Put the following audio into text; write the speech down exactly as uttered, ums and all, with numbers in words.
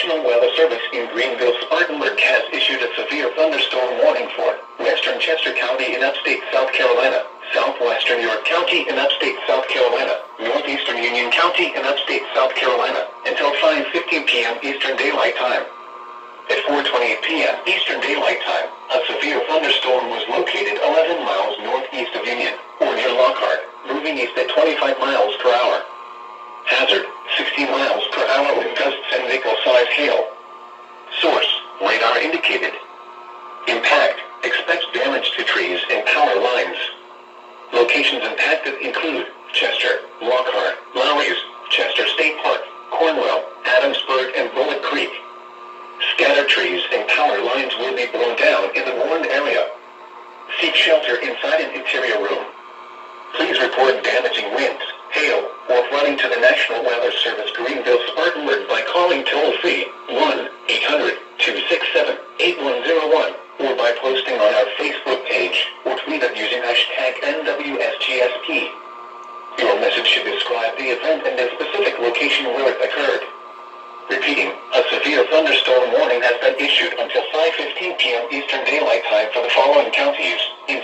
National Weather Service in Greenville, Spartanburg has issued a severe thunderstorm warning for western Chester County in upstate South Carolina, southwestern York County in upstate South Carolina, northeastern Union County in upstate South Carolina, until five fifteen p m Eastern Daylight Time. At four twenty-eight p m Eastern Daylight Time, a severe thunderstorm was located eleven miles northeast of Union, or near Lockhart, moving east at twenty-five miles per hour. Hazard, sixty miles per hour with gusts and nickel-size hail. Source, radar indicated. Impact, expects damage to trees and power lines. Locations impacted include Chester, Lockhart, Lowry's, Chester State Park, Cornwell, Adamsburg, and Bullet Creek. Scattered trees and power lines will be blown down in the warned area. Seek shelter inside an interior room. Please report damaging winds, hail, or flooding to the National Weather Service Greenville, Spartanburg by calling toll-free one eight hundred, two six seven, eight one zero one or by posting on our Facebook page or tweet it using hashtag N W S G S P. Your message should describe the event and the specific location where it occurred. Repeating, a severe thunderstorm warning has been issued until five fifteen p m Eastern Daylight Time for the following counties: